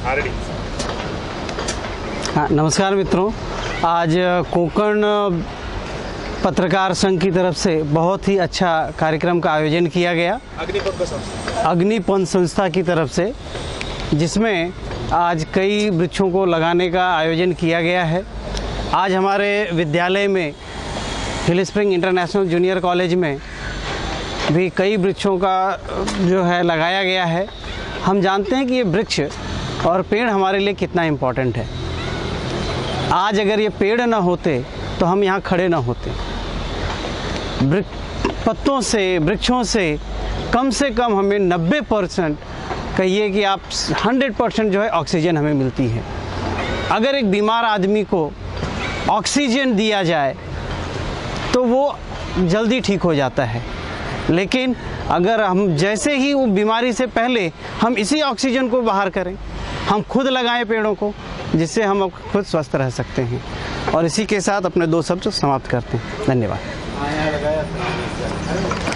हाँ, नमस्कार मित्रों। आज कोंकण पत्रकार संघ की तरफ से बहुत ही अच्छा कार्यक्रम का आयोजन किया गया अग्निपंथ संस्था की तरफ से, जिसमें आज कई वृक्षों को लगाने का आयोजन किया गया है। आज हमारे विद्यालय में hill spring international junior college में भी कई वृक्षों का जो है लगाया गया है। हम जानते हैं कि ये वृक्ष और पेड़ हमारे लिए कितना इम्पोर्टेंट है। आज अगर ये पेड़ ना होते तो हम यहाँ खड़े ना होते। पत्तों से, वृक्षों से कम हमें 90% कहिए कि आप 100% जो है ऑक्सीजन हमें मिलती है। अगर एक बीमार आदमी को ऑक्सीजन दिया जाए तो वो जल्दी ठीक हो जाता है, लेकिन अगर हम जैसे ही वो बीमारी से पहले हम इसी ऑक्सीजन को बाहर करें, हम खुद लगाएं पेड़ों को, जिससे हम खुद स्वस्थ रह सकते हैं। और इसी के साथ अपने 2 शब्द समाप्त करते हैं। धन्यवाद।